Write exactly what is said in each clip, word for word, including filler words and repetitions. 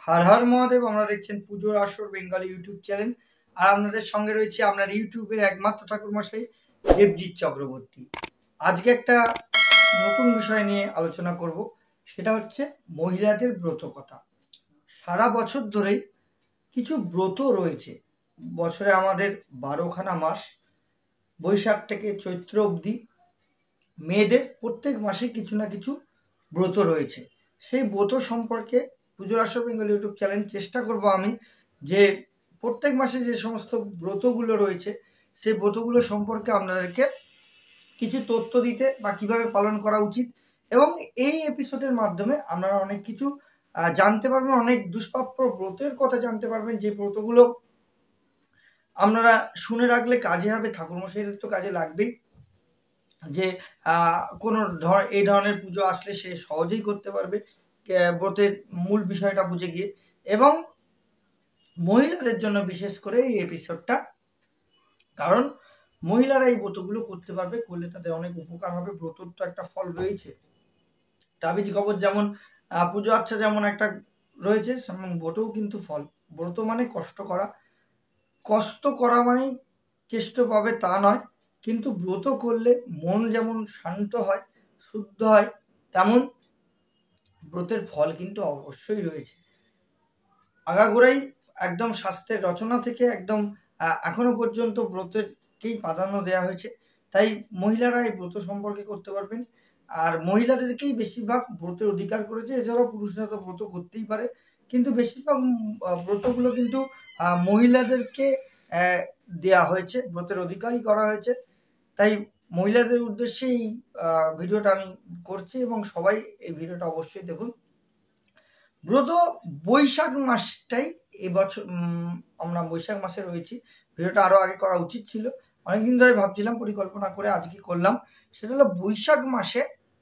হর হর মহাদেব। আমরা দেখছেন পুজোর আসর বেঙ্গলি ইউটিউব চ্যানেল। আর আপনাদের সঙ্গে রয়েছে আপনার ইউটিউবের একমাত্র ঠাকুরমশাই দেবজিৎ চক্রবর্তী। আজকে একটা নতুন বিষয় নিয়ে আলোচনা করব, সেটা হচ্ছে মহিলাদের ব্রত কথা। সারা বছর ধরেই কিছু ব্রত রয়েছে। বছরে আমাদের বারোখানা মাস, বৈশাখ থেকে চৈত্র অবধি মেয়েদের প্রত্যেক মাসে কিছু না কিছু ব্রত রয়েছে। সেই ব্রত সম্পর্কে পুজোর আসর বেঙ্গল ইউটিউব চ্যানেল চেষ্টা করব আমি যে প্রত্যেক মাসে যে সমস্ত ব্রতগুলো রয়েছে সেই ব্রতগুলো সম্পর্কে আপনাদেরকে কিছু তথ্য দিতে বা কিভাবে পালন করা উচিত, এবং এই এপিসোডের মাধ্যমে আপনারা অনেক কিছু জানতে পারবেন, অনেক দুষ্প্রাপ্য ব্রতের কথা জানতে পারবেন, যে ব্রতগুলো আপনারা শুনে রাখলে কাজে হবে। ঠাকুরমশাইদের তো কাজে লাগবেই, যে কোনো ধর এই ধরনের পুজো আসলে সে সহজেই করতে পারবে ব্রতের মূল বিষয়টা বুঝে গিয়ে। এবং মহিলাদের জন্য বিশেষ করে এই এপিসোডটা, কারণ মহিলারা এই ব্রতগুলো করতে পারবে, করলে তাদের অনেক উপকার হবে। ব্রতর তো একটা ফল রয়েছে, তাবিজ কবজ যেমন পুজো আচ্ছা যেমন একটা রয়েছে, সেমন ব্রতও কিন্তু ফল। ব্রত মানে কষ্ট করা, কষ্ট করা মানেই কেষ্ট পাবে তা নয়, কিন্তু ব্রত করলে মন যেমন শান্ত হয়, শুদ্ধ হয়, তেমন ব্রতের ফল কিন্তু অবশ্যই রয়েছে। আগাগোড়াই একদম শাস্ত্রের রচনা থেকে একদম এখনো পর্যন্ত ব্রতেরকেই প্রাধান্য দেওয়া হয়েছে। তাই মহিলারা এই ব্রত সম্পর্কে করতে পারবেন, আর মহিলাদেরকেই বেশিরভাগ ব্রতের অধিকার করেছে। এছাড়াও পুরুষরা তো ব্রত করতেই পারে, কিন্তু বেশিরভাগ ব্রতগুলো কিন্তু মহিলাদেরকে দেয়া হয়েছে, ব্রতের অধিকারই করা হয়েছে। তাই মহিলাদের উদ্দেশ্যে এই ভিডিওটা আমি করছি, এবং সবাই এই ভিডিওটা অবশ্যই দেখুন। ব্রত বৈশাখ মাসটাই এবছর আমরা বৈশাখ মাসে রয়েছি। ভিডিওটা আরো আগে করা উচিত ছিল, অনেকদিন ধরে ভাবছিলাম, পরিকল্পনা করে আজকে করলাম। সেটা হলো বৈশাখ মাসে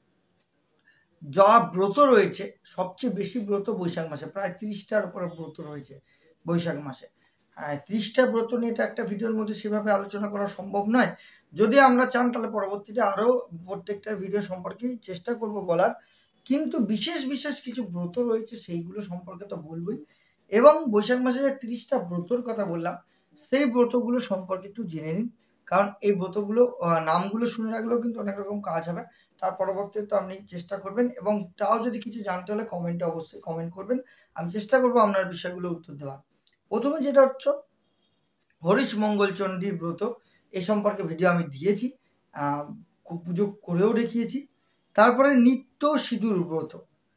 যা ব্রত রয়েছে, সবচেয়ে বেশি ব্রত বৈশাখ মাসে, প্রায় ত্রিশটার উপরে ব্রত রয়েছে বৈশাখ মাসে। হ্যাঁ, ত্রিশটা ব্রত নিয়ে তো একটা ভিডিওর মধ্যে সেভাবে আলোচনা করা সম্ভব নয়। যদি আমরা চান তাহলে পরবর্তীতে আরো প্রত্যেকটা ভিডিও সম্পর্কেই চেষ্টা করব বলার, কিন্তু বিশেষ বিশেষ কিছু ব্রত রয়েছে সেইগুলো সম্পর্কে তো বলবই। এবং বৈশাখ মাসে যে ত্রিশটা ব্রতর কথা বললাম, সেই ব্রতগুলো সম্পর্কে একটু জেনে নিন, কারণ এই ব্রতগুলো নামগুলো শুনে রাখলেও কিন্তু অনেক রকম কাজ হবে। তার পরবর্তীতে তো আপনি চেষ্টা করবেন, এবং তাও যদি কিছু জানতে হলে কমেন্টে অবশ্যই কমেন্ট করবেন, আমি চেষ্টা করবো আপনার বিষয়গুলো উত্তর দেওয়ার। প্রথমে যেটা হচ্ছে হরিশ মঙ্গল চণ্ডীর ব্রত, এ সম্পর্কে ভিডিও আমি দিয়েছি, পুজো করেও দেখিয়েছি। তারপরে নিত্য সিঁদুর ব্রত,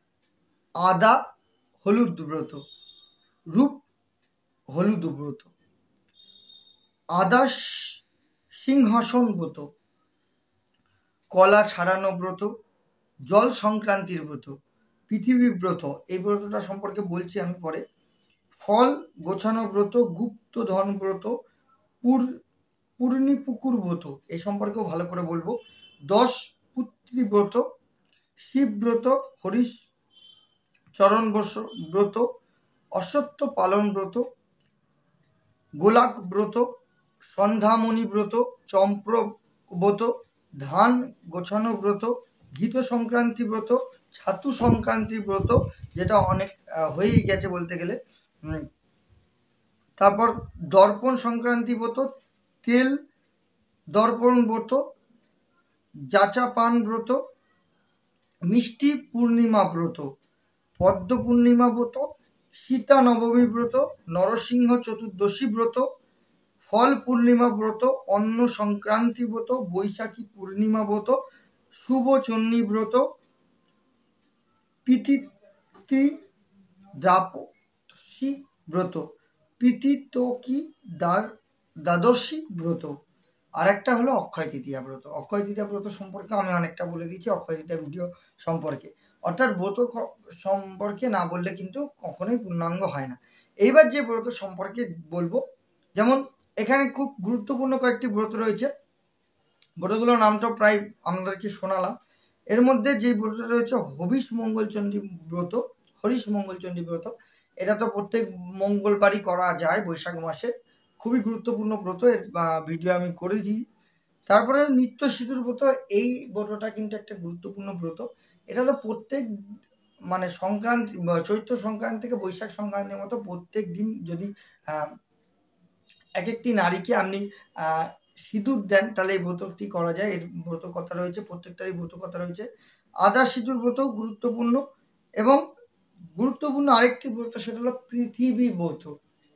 আদা হলুদ ব্রত, রূপ হলুদ ব্রত, আদা সিংহাসন ব্রত, কলা ছাড়ানো ব্রত, জল সংক্রান্তির ব্রত, পৃথিবী ব্রত, এই ব্রতটা সম্পর্কে বলছি আমি পরে। ফল গোছানো ব্রত, গুপ্ত ধন ব্রত, পুর পূর্ণী পুকুর ব্রত, এই সম্পর্কেও ভালো করে বলবো। দশ পুত্রী ব্রত, শিব ব্রত, হরিশ চরণ ব্রত, অসত্য পালন ব্রত, গোলাক ব্রত, সন্ধ্যামণি ব্রত, চম্প্র ব্রত, ধান গোছানো ব্রত, ঘৃত সংক্রান্তি ব্রত, ছাতু সংক্রান্তি ব্রত, যেটা অনেক হয়েই গেছে বলতে গেলে। তারপর দর্পণ সংক্রান্তি ব্রত, তেল দর্পণ ব্রত, যাচা পান ব্রত, মিষ্টি পূর্ণিমা ব্রত, পদ্ম পূর্ণিমা ব্রত, সীতা নবমী ব্রত, নরসিংহ চতুর্দশী ব্রত, ফল পূর্ণিমা ব্রত, অন্ন সংক্রান্তি ব্রত, বৈশাখী পূর্ণিমা ব্রত, শুভ চন্ডী ব্রত, পিতৃ দ্বাদশী ব্রত, পিতৃতোষী দ্বাদশী ব্রত, আর একটা হলো অক্ষয় তৃতীয়া ব্রত। অক্ষয় তৃতীয়া ব্রত সম্পর্কে আমি অনেকটা বলে দিয়েছি অক্ষয় তৃতীয়া ভিডিও সম্পর্কে। অর্থাৎ ব্রত সম্পর্কে না বললে কিন্তু কখনোই পূর্ণাঙ্গ হয় না। এইবার যে ব্রত সম্পর্কে বলবো, যেমন এখানে খুব গুরুত্বপূর্ণ কয়েকটি ব্রত রয়েছে, ব্রতগুলোর নামটা প্রায় আমাদেরকে শোনালাম। এর মধ্যে যে ব্রতটা রয়েছে হবিষ মঙ্গলচণ্ডী ব্রত, হরিশ মঙ্গলচণ্ডী ব্রত, এটা তো প্রত্যেক মঙ্গলবারই করা যায় বৈশাখ মাসে, খুবই গুরুত্বপূর্ণ ব্রত, এর ভিডিও আমি করেছি। তারপরে নিত্য সিঁদুর ব্রত, এই ব্রতটা কিন্তু একটা গুরুত্বপূর্ণ ব্রত। এটা তো প্রত্যেক মানে সংক্রান্তি চৈত্র সংক্রান্তি থেকে বৈশাখ সংক্রান্তির মতো প্রত্যেক দিন যদি এক একটি নারীকে আপনি সিঁদুর দেন তাহলে এই ব্রতটি করা যায়। এর ব্রত কথা রয়েছে, প্রত্যেকটারই ব্রত কথা রয়েছে। আদা সিঁদুর ব্রত গুরুত্বপূর্ণ, এবং গুরুত্বপূর্ণ আরেকটি ব্রত সেটা হলো পৃথিবী ব্রত।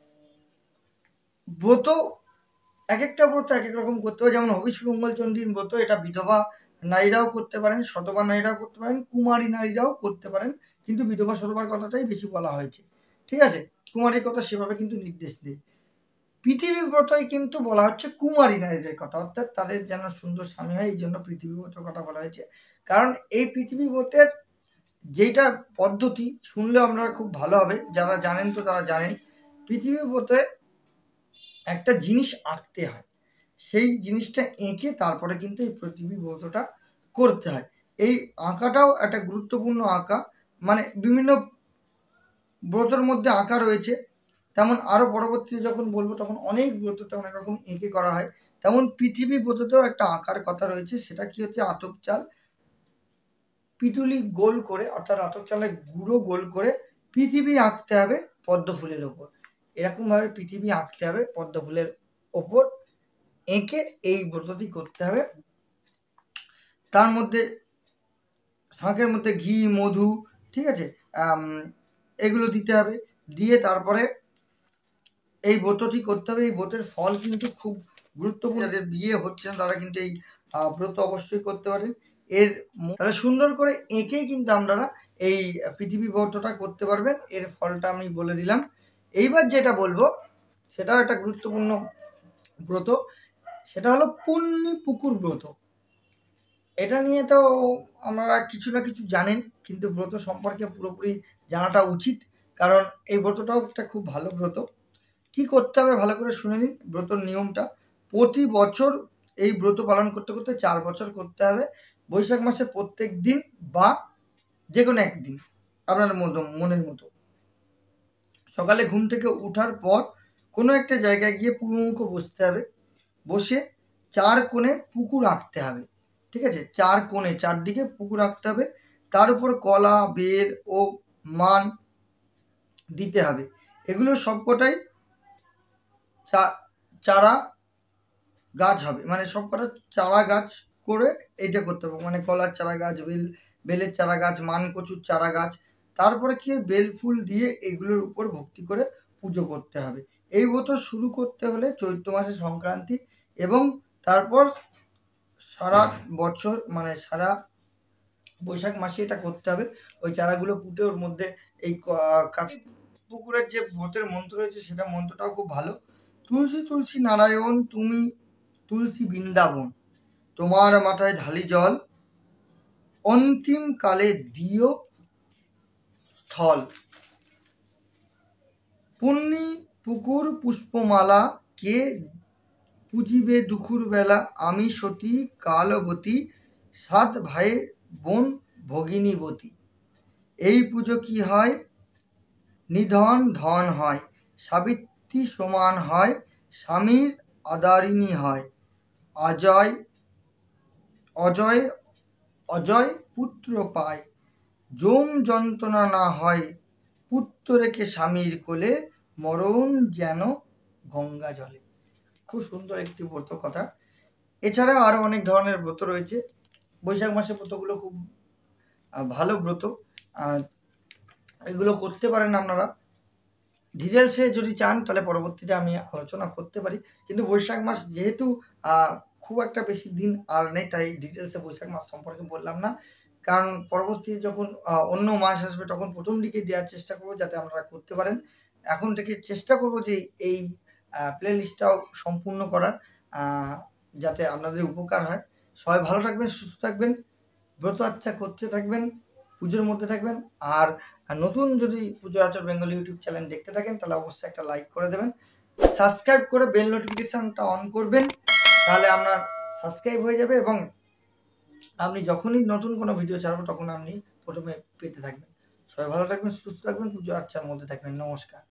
ব্রত এক একটা ব্রত এক এক রকম করতে হয়, যেমন হবিষ্মঙ্গল চণ্ডীর ব্রত, এটা বিধবা নারীরাও করতে পারেন, সতবা নারীরাও করতে পারেন, কুমারী নারীরাও করতে পারেন, কিন্তু বিধবা সতবার কথাটাই বেশি বলা হয়েছে, ঠিক আছে। কুমারীর কথা সেভাবে কিন্তু নির্দেশ নেই। পৃথিবী ব্রতই কিন্তু বলা হচ্ছে কুমারী নারীদের কথা, অর্থাৎ তাদের যেন সুন্দর স্বামী হয়, এই জন্য পৃথিবী ব্রতের কথা বলা হয়েছে। কারণ এই পৃথিবী ব্রতের যেটা পদ্ধতি শুনলে আমরা খুব ভালো হবে, যারা জানেন তো তারা জানেন। পৃথিবী ব্রতে একটা জিনিস আঁকতে হয়, সেই জিনিসটা এঁকে তারপরে কিন্তু এই পৃথিবী ব্রতটা করতে হয়। এই আঁকাটাও একটা গুরুত্বপূর্ণ আঁকা, মানে বিভিন্ন ব্রতের মধ্যে আঁকা রয়েছে, তেমন আরও পরবর্তীতে যখন বলবো তখন অনেক ব্রততে অনেক রকম এঁকে করা হয়। তেমন পৃথিবী ব্রততেও একটা আঁকার কথা রয়েছে, সেটা কি হচ্ছে আতপ চাল পিটুলি গোল করে, অর্থাৎ আতপ চালের গুঁড়ো গোল করে পৃথিবী আঁকতে হবে পদ্ম ফুলের ওপর। এরকমভাবে পৃথিবী আঁকতে হবে পদ্ম ফুলের ওপর, এঁকে এই ব্রতটি করতে হবে। তার মধ্যে শাঁখের মধ্যে ঘি মধু, ঠিক আছে, এগুলো দিতে হবে, দিয়ে তারপরে এই ব্রতটি করতে হবে। এই ব্রতের ফল কিন্তু খুব গুরুত্বপূর্ণ, যাদের বিয়ে হচ্ছে না তারা কিন্তু এই ব্রত অবশ্যই করতে পারেন। এর তাহলে সুন্দর করে এঁকেই কিন্তু আপনারা এই পৃথিবী ব্রতটা করতে পারবেন। এর ফলটা আমি বলে দিলাম। এইবার যেটা বলবো সেটাও একটা গুরুত্বপূর্ণ ব্রত, সেটা হলো পুণ্যি পুকুর ব্রত। এটা নিয়ে তো আপনারা কিছু না কিছু জানেন, কিন্তু ব্রত সম্পর্কে পুরোপুরি জানাটা উচিত, কারণ এই ব্রতটাও একটা খুব ভালো ব্রত। কি করতে হবে ভালো করে শুনে নিন ব্রতর নিয়মটা। প্রতি বছর এই ব্রত পালন করতে করতে চার বছর করতে হবে। বৈশাখ মাসের প্রত্যেক দিন বা যে কোনো একদিন আপনার মতো মনের মতো। সকালে ঘুম থেকে ওঠার পর কোনো একটা জায়গায় গিয়ে পূর্বমুখ বসতে হবে, বসে চার কোণে পুকুর আঁকতে হবে, ঠিক আছে। চার কোণে চারদিকে পুকুর আঁকতে হবে, তার উপর কলা বেল ও মান দিতে হবে। এগুলো সবকটাই চারা গাছ হবে, মানে সবকটা চারা গাছ করে এইটা করতে হবে, মানে কলার চারা গাছ, বেল বেলের চারা গাছ, মান কচুর চারা গাছ। তারপরে কি বেল ফুল দিয়ে এগুলোর উপর ভক্তি করে পুজো করতে হবে। এই ব্রত শুরু করতে হলে চৈত্র মাসের সংক্রান্তি, এবং তারপর সারা বছর মানে সারা বৈশাখ মাসে এটা করতে হবে। ওই চারাগুলো পুঁতে ওর মধ্যে এই কাছ পুকুরের যে ব্রতের মন্ত্র রয়েছে সেটা মন্ত্রটাও খুব ভালো। তুলসী তুলসী নারায়ণ তুমি তুলসী বৃন্দাবন, তোমার মাথায় ঢালি জল, অন্তিম কালে দিও স্থল। পুণ্যি পুকুর পুষ্পমালা কে পুজিবে দুপুর বেলা, আমি সতী কালবতী সাত ভাই বোন ভগিনীবতী। এই পুজো কি হয় নিধন ধন হয়, সাবিত্রী সমান হয়, স্বামীর আদারিণী হয়, অজয় অজয় অজয় পুত্র পায়, যম যন্ত্রণা না হয়, পুত্র রেখে স্বামীর কোলে, মরণ যেন গঙ্গা জলে। খুব সুন্দর একটি ব্রত কথা। এছাড়াও আরও অনেক ধরনের ব্রত রয়েছে। বৈশাখ মাসের ব্রতগুলো খুব ভালো ব্রত, এগুলো করতে পারেন আপনারা। ডিটেলসে যদি চান তাহলে পরবর্তীতে আমি আলোচনা করতে পারি, কিন্তু বৈশাখ মাস যেহেতু খুব একটা বেশি দিন আর নেই, তাই ডিটেলসে বৈশাখ মাস সম্পর্কে বললাম না। কারণ পরবর্তীতে যখন অন্য মাস আসবে তখন প্রথম দিকে দেওয়ার চেষ্টা করবো যাতে আপনারা করতে পারেন। এখন থেকে চেষ্টা করব যে এই প্লে লিস্টটাও সম্পূর্ণ করার, যাতে আপনাদের উপকার হয়। সবাই ভালো থাকবেন, সুস্থ থাকবেন, ব্রত আচ্ছা করতে থাকবেন, পুজোর মধ্যে থাকবেন। আর নতুন যদি পুজো আচার বেঙ্গল ইউটিউব চ্যানেল দেখতে থাকেন তাহলে অবশ্যই একটা লাইক করে দেবেন, সাবস্ক্রাইব করে বেল নোটিফিকেশানটা অন করবেন, তাহলে আপনার সাবস্ক্রাইব হয়ে যাবে এবং আপনি যখনই নতুন কোনো ভিডিও ছাড়বো তখন আপনি প্রথমে পেতে থাকবেন। সবাই ভালো থাকবেন, সুস্থ থাকবেন, পুজো আচ্ছার মধ্যে থাকবেন। নমস্কার।